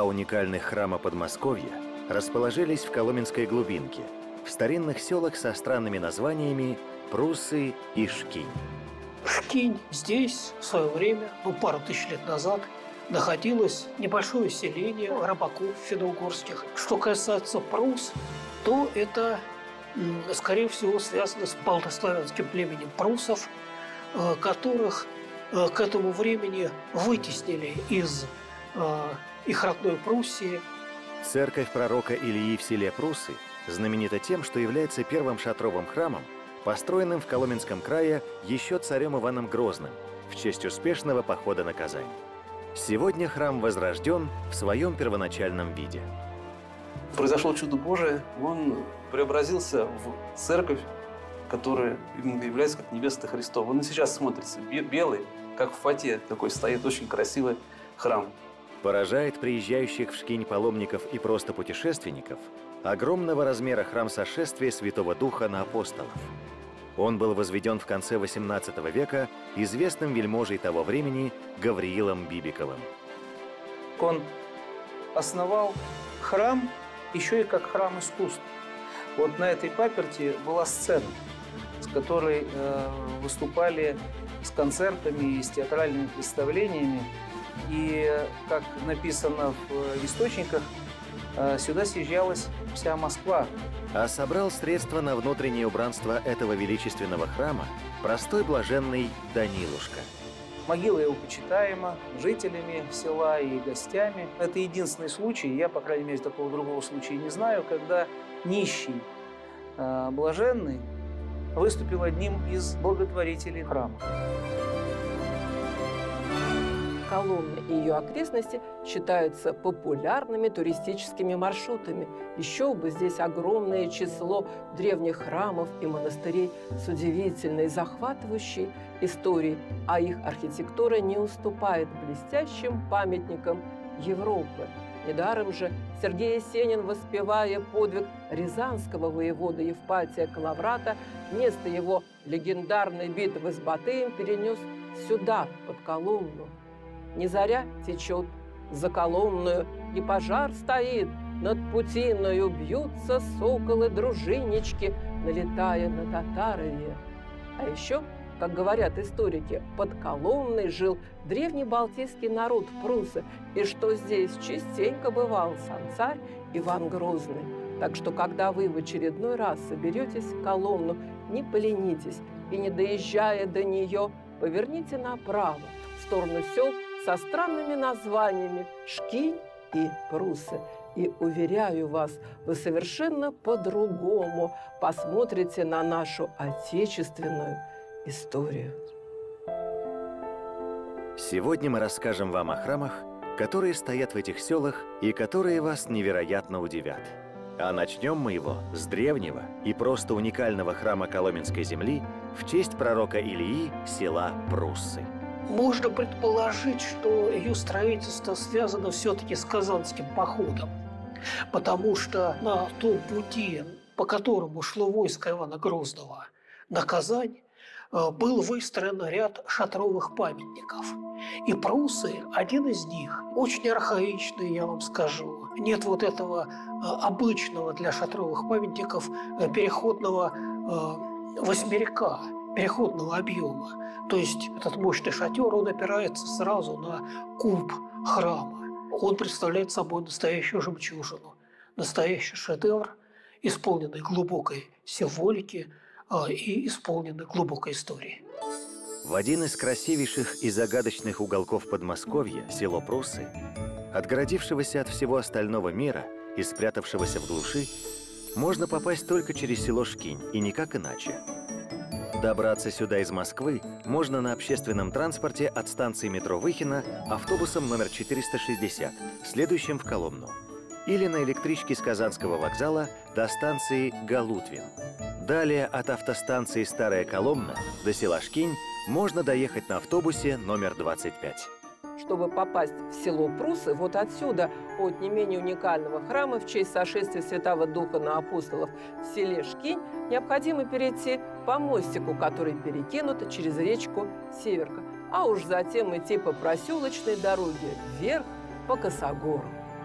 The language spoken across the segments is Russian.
уникальных храма Подмосковья расположились в Коломенской глубинке, в старинных селах со странными названиями Прусы и Шкинь. Шкинь здесь в свое время, пару тысяч лет назад, находилось небольшое селение рыбаков финно-угорских. Что касается Прус, то это, скорее всего, связано с балтославянским племенем прусов, которых к этому времени вытеснили из их родной Пруссии. Церковь пророка Илии в селе Прусы знаменита тем, что является первым шатровым храмом, построенным в Коломенском крае еще царем Иваном Грозным в честь успешного похода на Казань. Сегодня храм возрожден в своем первоначальном виде. Произошло чудо Божие, он преобразился в церковь, которая является как невеста Христова. Он и сейчас смотрится белый, как в фате, такой стоит очень красивый храм. Поражает приезжающих в Шкинь паломников и просто путешественников огромного размера храм Сошествия Святого Духа на апостолов. Он был возведен в конце XVIII века известным вельможей того времени Гавриилом Бибиковым. Он основал храм еще и как храм искусства. Вот на этой паперти была сцена, с которой выступали с концертами и с театральными представлениями. И, как написано в источниках, сюда съезжалась вся Москва. А собрал средства на внутреннее убранство этого величественного храма простой блаженный Данилушка. Могила его почитаема жителями села и гостями. Это единственный случай, я, по крайней мере, такого другого случая не знаю, когда нищий блаженный выступил одним из благотворителей храма. Коломна и ее окрестности считаются популярными туристическими маршрутами. Еще бы здесь огромное число древних храмов и монастырей с удивительной, захватывающей историей, а их архитектура не уступает блестящим памятникам Европы. Недаром же Сергей Есенин, воспевая подвиг рязанского воевода Евпатия Калаврата, место его легендарной битвы с Батыем перенес сюда, под Коломну. Не заря течет за Коломную, и пожар стоит над Путиною, бьются соколы-дружиннички, налетая на Татарове. А еще, как говорят историки, под Коломной жил древний балтийский народ прусы, и что здесь частенько бывал сам царь Иван Грозный. Так что, когда вы в очередной раз соберетесь в Коломну, не поленитесь и, не доезжая до нее, поверните направо, в сторону сел со странными названиями Шкинь и Прусы. И, уверяю вас, вы совершенно по-другому посмотрите на нашу отечественную историю. Сегодня мы расскажем вам о храмах, которые стоят в этих селах и которые вас невероятно удивят. А начнем мы его с древнего и просто уникального храма Коломенской земли в честь пророка Илии села Прусы. Можно предположить, что ее строительство связано все-таки с Казанским походом, потому что на том пути, по которому шло войско Ивана Грозного на Казань, был выстроен ряд шатровых памятников. И Прусы – один из них, очень архаичный, я вам скажу. Нет вот этого обычного для шатровых памятников переходного восьмерика, переходного объема. То есть этот мощный шатер, он опирается сразу на куб храма. Он представляет собой настоящую жемчужину, настоящий шедевр, исполненный глубокой символики и исполненный глубокой истории. В один из красивейших и загадочных уголков Подмосковья, село Прусы, отгородившегося от всего остального мира и спрятавшегося в глуши, можно попасть только через село Шкинь, и никак иначе. Добраться сюда из Москвы можно на общественном транспорте от станции метро Выхино автобусом номер 460, следующим в Коломну, или на электричке с Казанского вокзала до станции Галутвин. Далее от автостанции Старая Коломна до села Шкинь можно доехать на автобусе номер 25. Чтобы попасть в село Прусы, вот отсюда, от не менее уникального храма в честь сошествия Святого Духа на апостолов в селе Шкинь, необходимо перейти по мостику, который перекинут через речку Северка, а уж затем идти по проселочной дороге вверх по Косогору.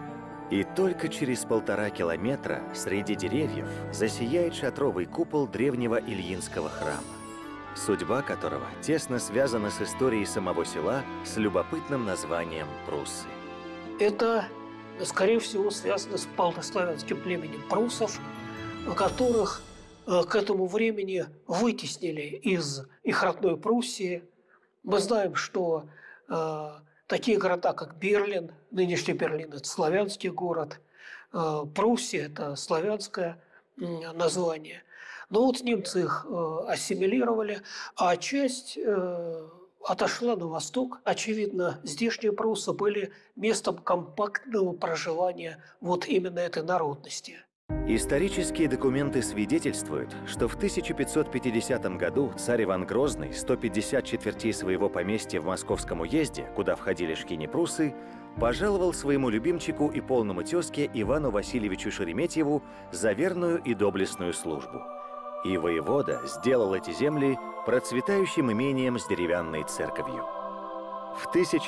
И только через 1,5 километра среди деревьев засияет шатровый купол древнего Ильинского храма, судьба которого тесно связана с историей самого села с любопытным названием Пруссы. Это, скорее всего, связано с палнославянским племенем пруссов, которых к этому времени вытеснили из их родной Пруссии. Мы знаем, что такие города, как Берлин, нынешний Берлин – это славянский город, Пруссия – это славянское название. Но вот немцы их ассимилировали, а часть отошла на восток. Очевидно, здешние пруссы были местом компактного проживания вот именно этой народности. Исторические документы свидетельствуют, что в 1550 году царь Иван Грозный 150 четвертей своего поместья в Московском уезде, куда входили шкини-пруссы, пожаловал своему любимчику и полному тезке Ивану Васильевичу Шереметьеву за верную и доблестную службу. И воевода сделал эти земли процветающим имением с деревянной церковью. В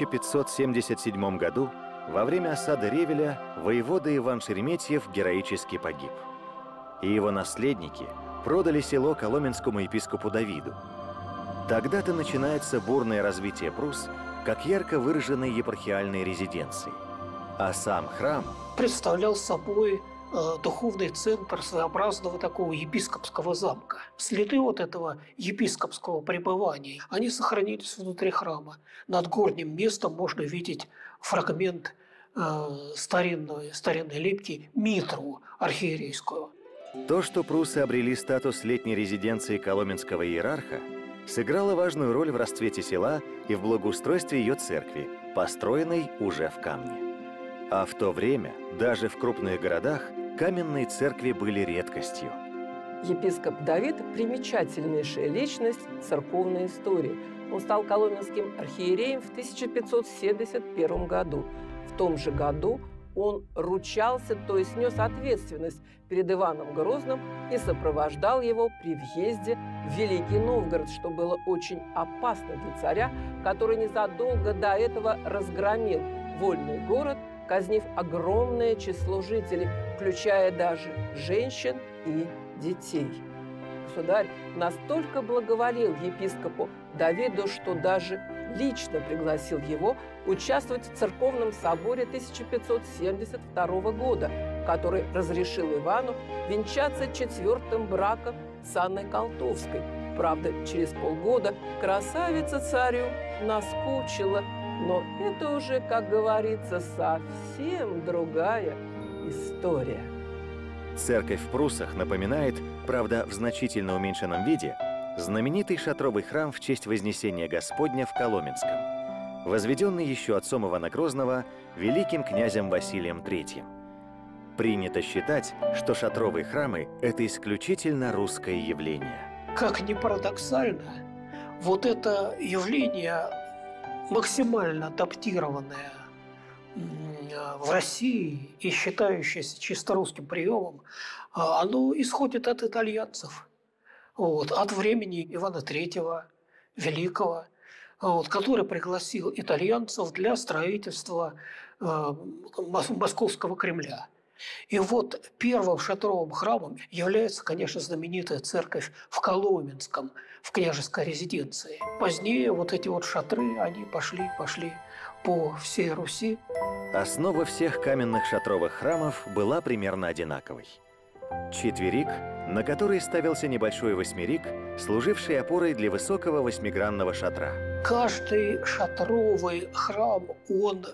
1577 году во время осады Ревеля воевода Иван Шереметьев героически погиб. И его наследники продали село коломенскому епископу Давиду. Тогда-то начинается бурное развитие Прусс как ярко выраженной епархиальной резиденции. А сам храм представлял собой духовный центр своеобразного такого епископского замка. Следы вот этого епископского пребывания, они сохранились внутри храма. Над горним местом можно видеть фрагмент старинной лепки митру архиерейскую. То, что пруссы обрели статус летней резиденции коломенского иерарха, сыграло важную роль в расцвете села и в благоустройстве ее церкви, построенной уже в камне. А в то время, даже в крупных городах, каменные церкви были редкостью. Епископ Давид – примечательнейшая личность церковной истории. Он стал коломенским архиереем в 1571 году. В том же году он ручался, то есть нес ответственность перед Иваном Грозным и сопровождал его при въезде в Великий Новгород, что было очень опасно для царя, который незадолго до этого разгромил вольный город, казнив огромное число жителей, включая даже женщин и детей. Государь настолько благоволил епископу Давиду, что даже лично пригласил его участвовать в церковном соборе 1572 года, который разрешил Ивану венчаться 4-м браком с Анной Колтовской. Правда, через полгода красавица царю наскучила, но это уже, как говорится, совсем другая история. Церковь в Пруссах напоминает, правда, в значительно уменьшенном виде, знаменитый шатровый храм в честь Вознесения Господня в Коломенском, возведенный еще отцом Ивана Грозного великим князем Василием III. Принято считать, что шатровые храмы – это исключительно русское явление. Как ни парадоксально, вот это явление, максимально адаптированное в России и считающееся чисто русским приемом, оно исходит от итальянцев, от времени Ивана III Великого, который пригласил итальянцев для строительства Московского Кремля. И вот первым шатровым храмом является, конечно, знаменитая церковь в Коломенском, в княжеской резиденции. Позднее вот эти вот шатры, они пошли по всей Руси. Основа всех каменных шатровых храмов была примерно одинаковой. Четверик, на который ставился небольшой восьмерик, служивший опорой для высокого восьмигранного шатра. Каждый шатровый храм, он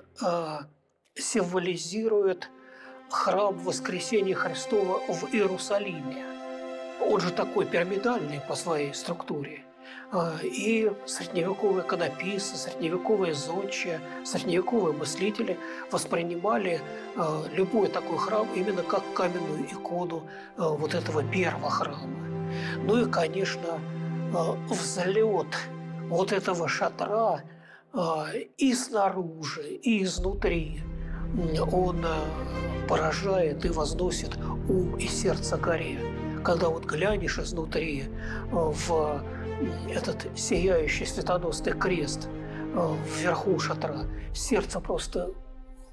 символизирует храм Воскресения Христова в Иерусалиме. Он же такой пирамидальный по своей структуре. И средневековые иконописцы, средневековые зодчие, средневековые мыслители воспринимали любой такой храм именно как каменную икону вот этого первого храма. Ну и, конечно, взлет вот этого шатра и снаружи, и изнутри, он поражает и возносит ум и сердце горе. Когда вот глянешь изнутри в этот сияющий светоносный крест вверху шатра, сердце просто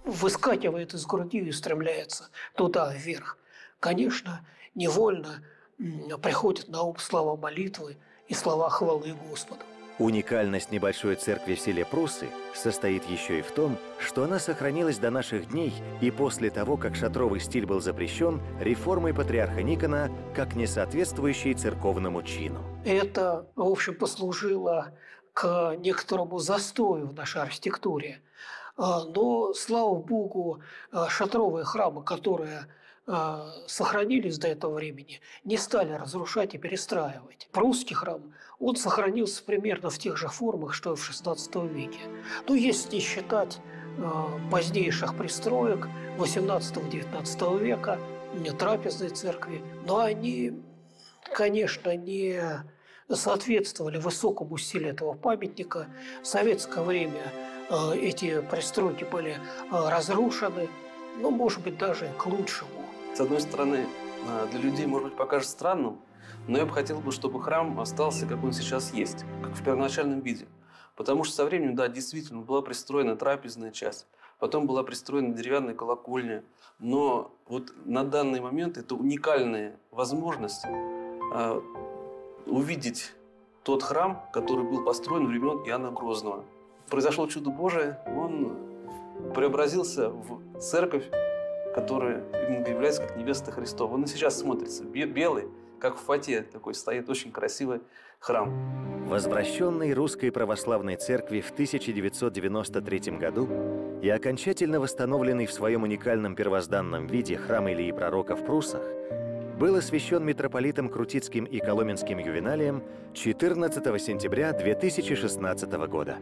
выскакивает из груди и стремляется туда, вверх. Конечно, невольно приходят на ум слова молитвы и слова хвалы Господу. Уникальность небольшой церкви в селе Прусы состоит еще и в том, что она сохранилась до наших дней и после того, как шатровый стиль был запрещен реформой патриарха Никона как не соответствующий церковному чину. Это, в общем, послужило к некоторому застою в нашей архитектуре. Но, слава Богу, шатровые храмы, которые сохранились до этого времени, не стали разрушать и перестраивать. Прусский храм, он сохранился примерно в тех же формах, что и в XVI веке. Ну, если не считать позднейших пристроек XVIII-XIX века, трапезной церкви, но они, конечно, не соответствовали высокому стилю этого памятника. В советское время эти пристройки были разрушены, но, может быть, даже к лучшему. С одной стороны, для людей, может быть, покажется странным, но я бы хотел, чтобы храм остался, как он сейчас есть, как в первоначальном виде. Потому что со временем, да, действительно, была пристроена трапезная часть, потом была пристроена деревянная колокольня. Но вот на данный момент это уникальная возможность увидеть тот храм, который был построен в времен Иоанна Грозного. Произошло чудо Божие, он преобразился в церковь, которая является как невеста Христова. Он и сейчас смотрится белый, как в фате такой стоит очень красивый храм. Возвращенный Русской Православной Церкви в 1993 году и окончательно восстановленный в своем уникальном первозданном виде храм Илии Пророка в Прусах был освящен митрополитом Крутицким и Коломенским Ювеналием 14 сентября 2016 года.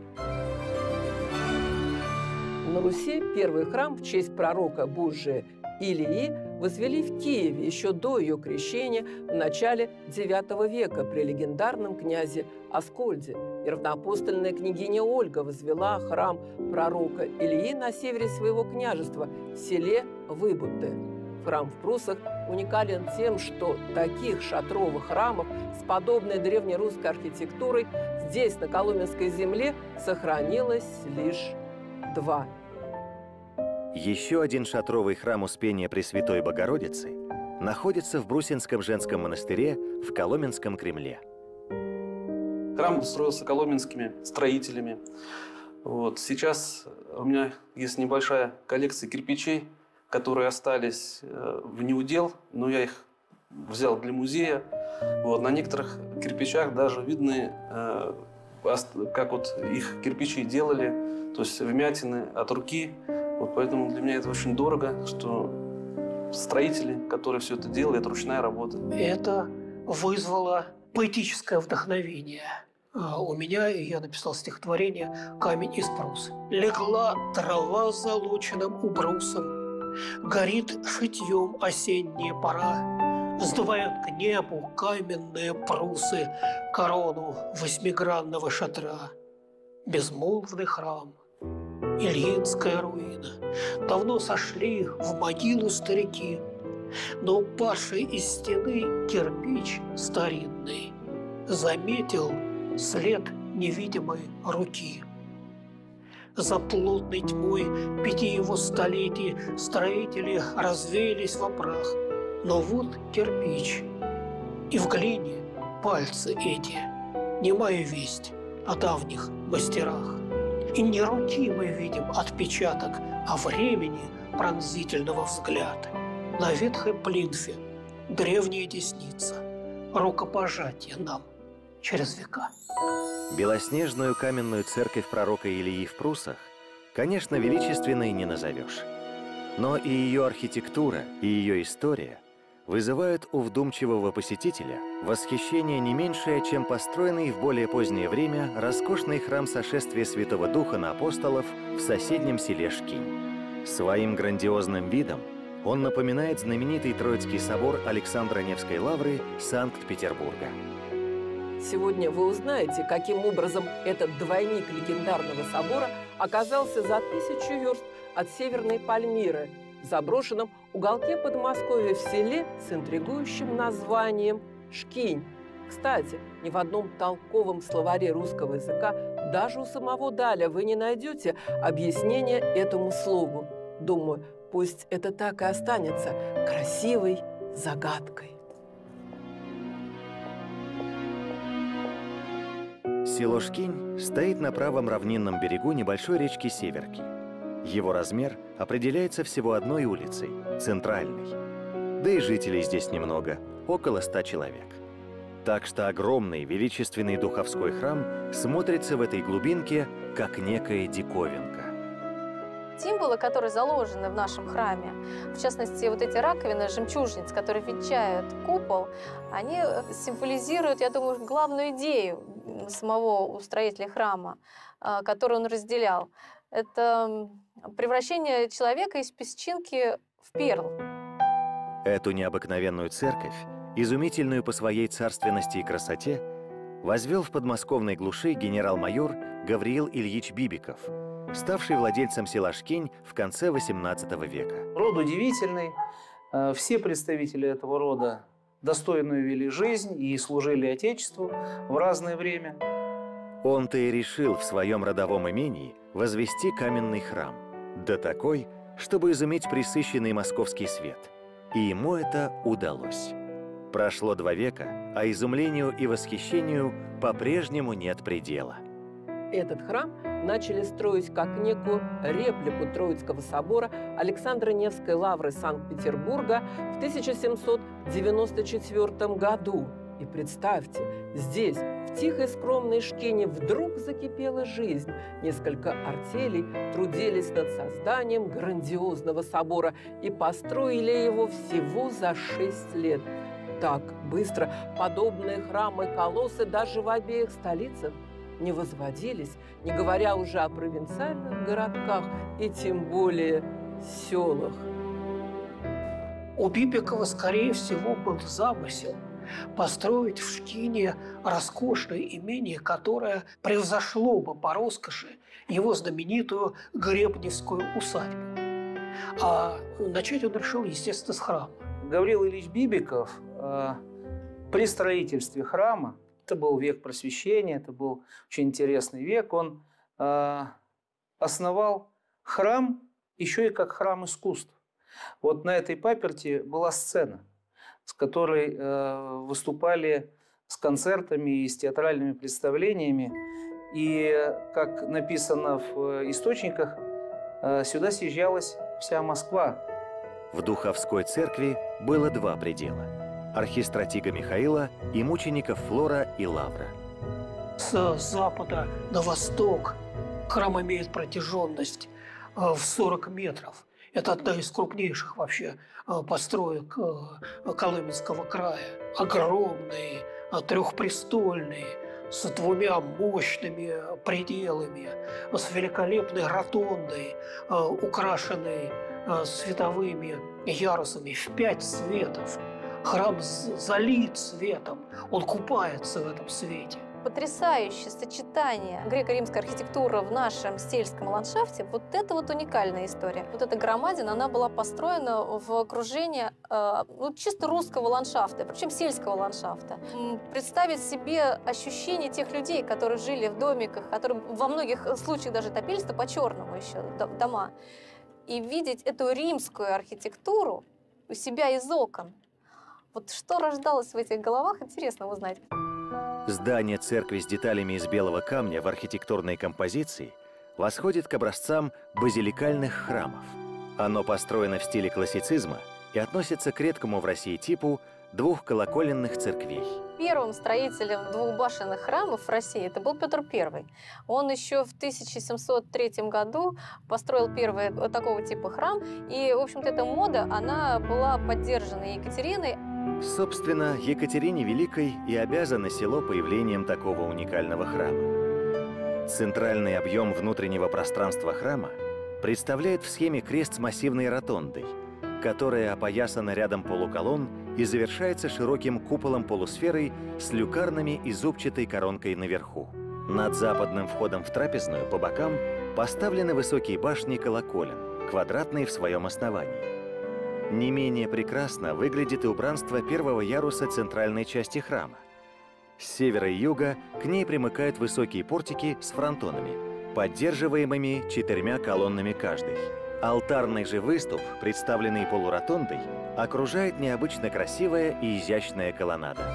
На Руси первый храм в честь пророка Божия Илии возвели в Киеве еще до ее крещения в начале IX века при легендарном князе Аскольде. И равноапостольная княгиня Ольга возвела храм пророка Илии на севере своего княжества в селе Выбуты. Храм в Прусах уникален тем, что таких шатровых храмов с подобной древнерусской архитектурой здесь, на Коломенской земле, сохранилось лишь 2. Еще один шатровый храм Успения Пресвятой Богородицы находится в Брусинском женском монастыре в Коломенском Кремле. Храм строился коломенскими строителями. Вот. Сейчас у меня есть небольшая коллекция кирпичей, которые остались в неудел, но я их взял для музея. Вот. На некоторых кирпичах даже видны, как вот их кирпичи делали, то есть вмятины от руки. Вот поэтому для меня это очень дорого, что строители, которые все это делали, это ручная работа. Это вызвало поэтическое вдохновение. У меня я написал стихотворение «Камень из прус». Легла трава с залоченным убрусом, горит шитьем осенняя пора, сдувают к небу каменные прусы корону восьмигранного шатра. Безмолвный храм, Ильинская руина, давно сошли в могилу старики, но упавший из стены кирпич старинный заметил след невидимой руки. За плотной тьмой 5 его столетий строители развеялись во прах, но вот кирпич, и в глине пальцы эти, немая весть о давних мастерах. И не руки мы видим отпечаток, а времени пронзительного взгляда. На ветхой плинфе древняя десница, рукопожатие нам через века. Белоснежную каменную церковь пророка Илии в Прусах, конечно, величественной не назовешь. Но и ее архитектура, и ее история вызывают у вдумчивого посетителя восхищение не меньшее, чем построенный в более позднее время роскошный храм Сошествия Святого Духа на апостолов в соседнем селе Шкинь. Своим грандиозным видом он напоминает знаменитый Троицкий собор Александра Невской лавры Санкт-Петербурга. Сегодня вы узнаете, каким образом этот двойник легендарного собора оказался за 1000 верст от Северной Пальмиры, в заброшенном уголке Подмосковья в селе с интригующим названием Шкинь. Кстати, ни в одном толковом словаре русского языка, даже у самого Даля, вы не найдете объяснения этому слову. Думаю, пусть это так и останется красивой загадкой. Село Шкинь стоит на правом равнинном берегу небольшой речки Северки. Его размер определяется всего одной улицей – центральной. Да и жителей здесь немного – около 100 человек. Так что огромный величественный духовской храм смотрится в этой глубинке как некая диковинка. Символы, которые заложены в нашем храме, в частности, вот эти раковины, жемчужниц, которые венчают купол, они символизируют, я думаю, главную идею самого устроителя храма, которую он разделял. Это превращение человека из песчинки в перл. Эту необыкновенную церковь, изумительную по своей царственности и красоте, возвел в подмосковной глуши генерал-майор Гавриил Ильич Бибиков, ставший владельцем села Шкинь в конце XVIII века. Род удивительный. Все представители этого рода достойную вели жизнь и служили Отечеству в разное время. Он-то и решил в своем родовом имении возвести каменный храм, да такой, чтобы изумить пресыщенный московский свет. И ему это удалось. Прошло 2 века, а изумлению и восхищению по-прежнему нет предела. Этот храм начали строить как некую реплику Троицкого собора Александра Невской лавры Санкт-Петербурга в 1794 году. И представьте, здесь, в тихой скромной Шкине, вдруг закипела жизнь. Несколько артелей трудились над созданием грандиозного собора и построили его всего за 6 лет. Так быстро подобные храмы-колоссы даже в обеих столицах не возводились, не говоря уже о провинциальных городках и тем более селах. У Бибикова, скорее всего, был замысел построить в Шкине роскошное имение, которое превзошло бы по роскоши его знаменитую Гребневскую усадьбу. А начать он решил, естественно, с храма. Гавриил Ильич Бибиков при строительстве храма, это был век просвещения, это был очень интересный век, он основал храм еще и как храм искусств. Вот на этой паперти была сцена, с которой выступали с концертами и с театральными представлениями. И, как написано в источниках, сюда съезжалась вся Москва. В Духовской церкви было 2 предела – архистратига Михаила и мучеников Флора и Лавра. С запада на восток храм имеет протяженность в 40 метров. Это одна из крупнейших вообще построек Колыменского края. Огромный, трехпрестольный, с 2 мощными пределами, с великолепной ротондой, украшенной световыми ярусами в 5 светов. Храм залит светом, он купается в этом свете. Потрясающее сочетание греко-римской архитектуры в нашем сельском ландшафте. Вот это вот уникальная история. Вот эта громадина, она была построена в окружении чисто русского ландшафта, причем сельского ландшафта. Представить себе ощущение тех людей, которые жили в домиках, которые во многих случаях даже топились-то по-черному еще дома, и видеть эту римскую архитектуру у себя из окон. Вот что рождалось в этих головах, интересно узнать. Здание церкви с деталями из белого камня в архитектурной композиции восходит к образцам базиликальных храмов. Оно построено в стиле классицизма и относится к редкому в России типу 2 колоколенных церквей. Первым строителем 2-башенных храмов в России это был Петр I. Он еще в 1703 году построил первый такого типа храм. И, в общем-то, эта мода, она была поддержана Екатериной. Собственно, Екатерине Великой и обязано село появлением такого уникального храма. Центральный объем внутреннего пространства храма представляет в схеме крест с массивной ротондой, которая опоясана рядом полуколонн и завершается широким куполом-полусферой с люкарнами и зубчатой коронкой наверху. Над западным входом в трапезную по бокам поставлены высокие башни колоколен, квадратные в своем основании. Не менее прекрасно выглядит и убранство первого яруса центральной части храма. С севера и юга к ней примыкают высокие портики с фронтонами, поддерживаемыми 4 колоннами каждый, Алтарный же выступ, представленный полуротондой, окружает необычно красивая и изящная колоннада.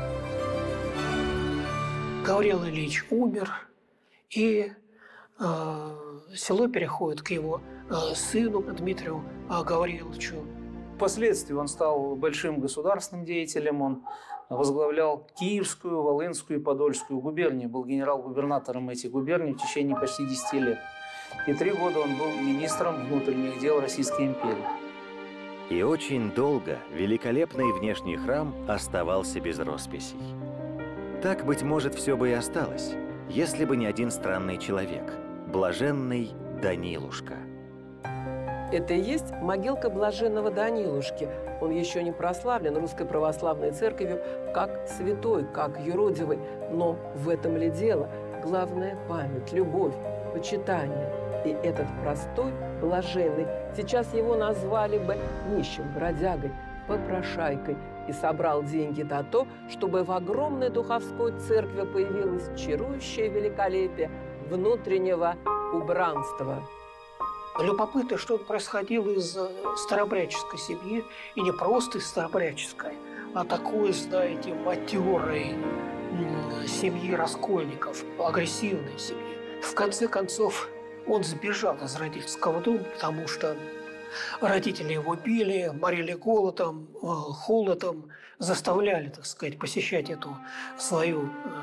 Гавриил Ильич умер, и село переходит к его сыну Дмитрию Гавриловичу. Впоследствии он стал большим государственным деятелем, он возглавлял Киевскую, Волынскую и Подольскую губернии, был генерал-губернатором этих губерний в течение почти 10 лет. И 3 года он был министром внутренних дел Российской империи. И очень долго великолепный внешний храм оставался без росписей. Так, быть может, все бы и осталось, если бы не один странный человек – блаженный Данилушка. Это и есть могилка блаженного Данилушки. Он еще не прославлен Русской Православной Церковью как святой, как юродивый. Но в этом ли дело? Главное – память, любовь, почитание. И этот простой, блаженный, сейчас его назвали бы нищим, бродягой, попрошайкой, и собрал деньги на то, чтобы в огромной духовской церкви появилось чарующее великолепие внутреннего убранства. Любопытно, что он происходил из старообрядческой семьи, и не просто из старообрядческой, а такой, знаете, матерой семьи раскольников, агрессивной семьи. В конце концов, он сбежал из родительского дома, потому что родители его били, морили голодом, холодом, заставляли, так сказать, посещать это свое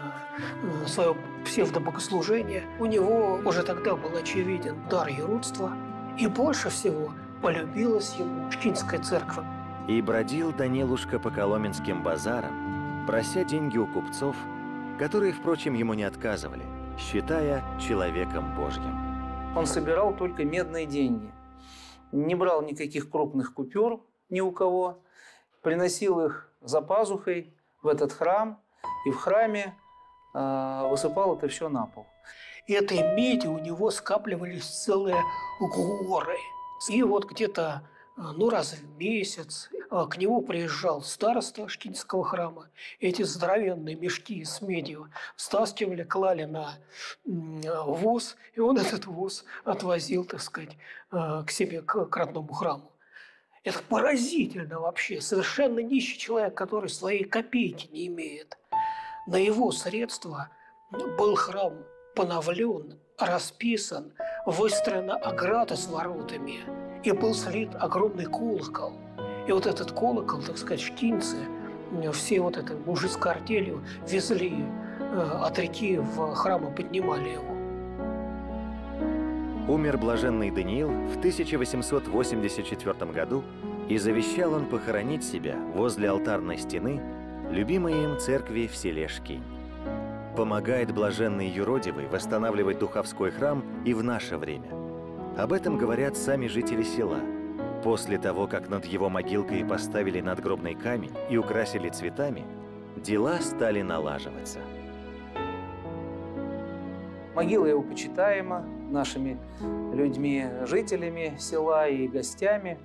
псевдобогослужение. У него уже тогда был очевиден дар юродства, и больше всего полюбилась ему Шкинская церковь. И бродил Данилушка по коломенским базарам, прося деньги у купцов, которые, впрочем, ему не отказывали, считая человеком Божьим. Он собирал только медные деньги. Не брал никаких крупных купюр ни у кого. Приносил их за пазухой в этот храм. И в храме высыпал это все на пол. И этой меди у него скапливались целые горы. И вот где-то раз в месяц к нему приезжал староста Шкинского храма. Эти здоровенные мешки с медью стаскивали, клали на воз, и он этот воз отвозил, так сказать, к себе, к родному храму. Это поразительно вообще. Совершенно нищий человек, который своей копейки не имеет. На его средства был храм поновлен, расписан, выстроена ограда с воротами, и был слит огромный колокол. И вот этот колокол, так сказать, шкинцы, все вот этой мужицкой артелью везли от реки в храм и поднимали его. Умер блаженный Даниил в 1884 году, и завещал он похоронить себя возле алтарной стены любимой им церкви в селе Шкинь. Помогает блаженный юродивый восстанавливать духовской храм и в наше время. Об этом говорят сами жители села. После того, как над его могилкой поставили надгробный камень и украсили цветами, дела стали налаживаться. Могила его почитаема нашими людьми, жителями села и гостями.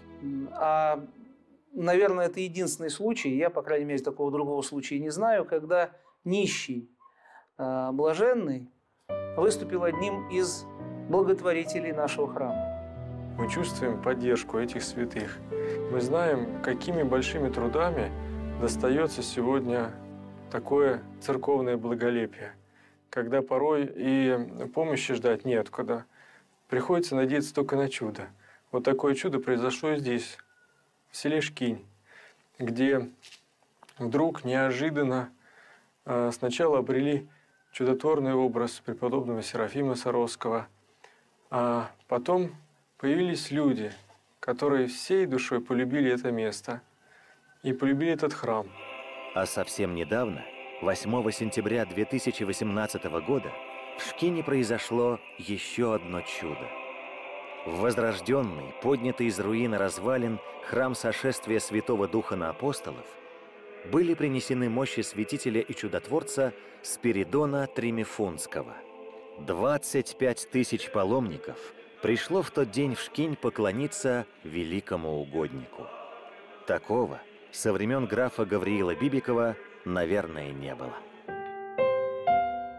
Наверное, это единственный случай, я, по крайней мере, такого другого случая не знаю, когда нищий блаженный выступил одним из благотворителей нашего храма. Мы чувствуем поддержку этих святых. Мы знаем, какими большими трудами достается сегодня такое церковное благолепие, когда порой и помощи ждать неоткуда. Приходится надеяться только на чудо. Вот такое чудо произошло здесь, в селе Шкинь, где вдруг неожиданно сначала обрели чудотворный образ преподобного Серафима Саровского, а потом появились люди, которые всей душой полюбили это место и полюбили этот храм. А совсем недавно, 8 сентября 2018 года, в Шкине произошло еще одно чудо. В возрожденный, поднятый из руин развалин храм сошествия Святого Духа на апостолов были принесены мощи святителя и чудотворца Спиридона Тримифунского. 25 тысяч паломников пришло в тот день в Шкинь поклониться великому угоднику. Такого со времен графа Гавриила Бибикова, наверное, не было.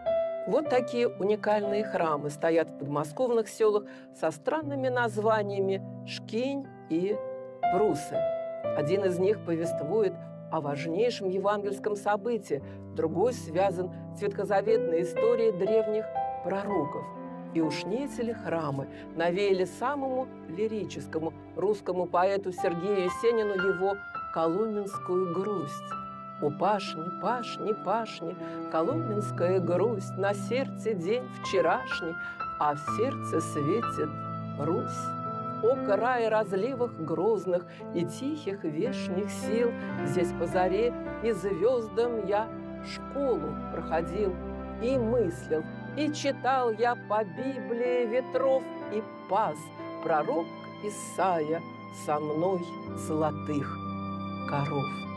Вот такие уникальные храмы стоят в подмосковных селах со странными названиями Шкинь и Прусы. Один из них повествует о важнейшем евангельском событии, другой связан с ветхозаветной историей древних пророков. И уж не эти ли храмы навеяли самому лирическому русскому поэту Сергею Есенину его «Коломенскую грусть»? У пашни, пашни, пашни, коломенская грусть, на сердце день вчерашний, а в сердце светит Русь. О крае разливах грозных и тихих вешних сил, здесь по заре и звездам я школу проходил и мыслил, и читал я по Библии ветров и пас пророк Исаия со мной золотых коров.